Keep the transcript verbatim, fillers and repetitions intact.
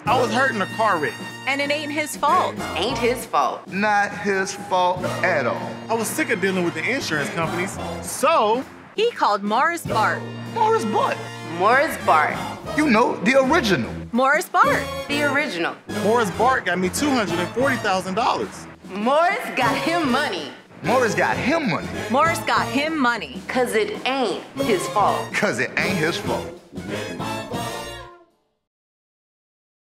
I was hurt in a car wreck. And it ain't his fault. Ain't his fault. Not his fault at all. I was sick of dealing with the insurance companies, so He called Morris Bart. Morris Bart. Morris Bart. You know, the original. Morris Bart. The original. Morris Bart got me two hundred forty thousand dollars. Morris got him money. Morris got him money. Morris got him money. Cause it ain't his fault. Cause it ain't his fault.